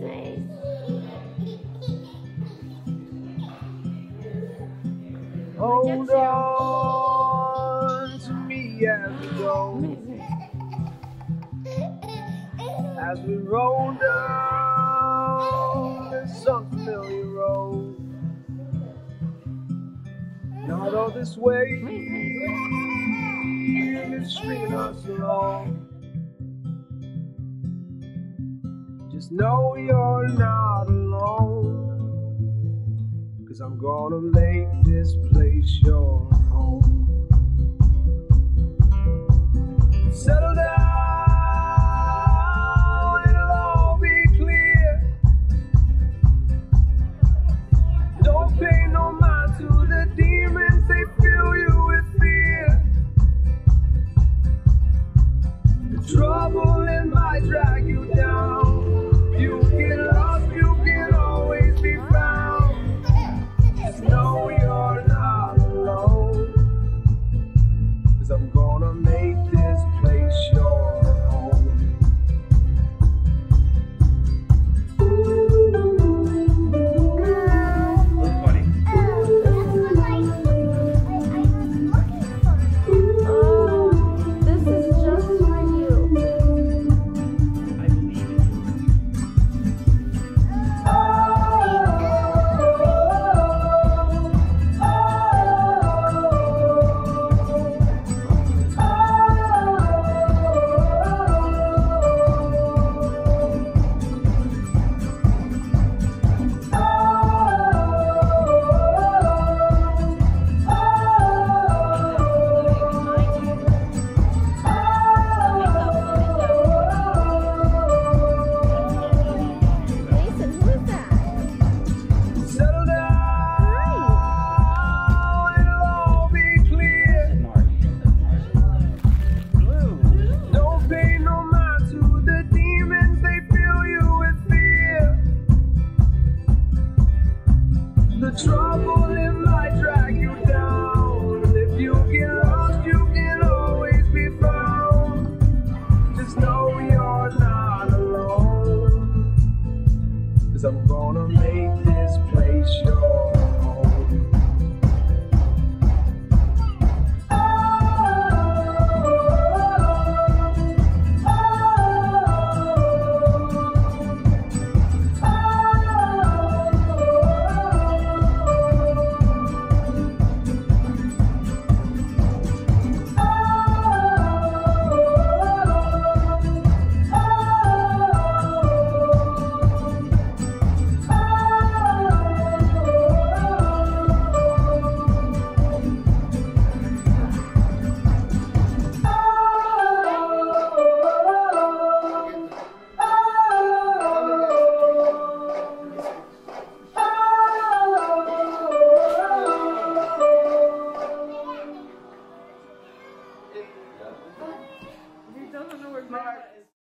nice. Hold on to me as we go, as we roll down this unfamiliar road. Not all this wave is stringing us along. Just know you're not alone, 'cause I'm gonna make this place your home. Settle down, it'll all be clear. Don't pay no mind to the demons, they fill you with fear. The trouble it might drag you down. You get lost, you can always be found. Just know you're not alone, 'cause I'm gonna make this place your home. Look, buddy. Oh, this is just for you. I believe in you. Mason, who is that? Settle down, it'll all be clear. Don't pay no mind to the demons, they fill you with fear. The trouble it might drag you down. If you get lost, you can always be found. Just know you're not alone, 'cause I'm gonna make this place your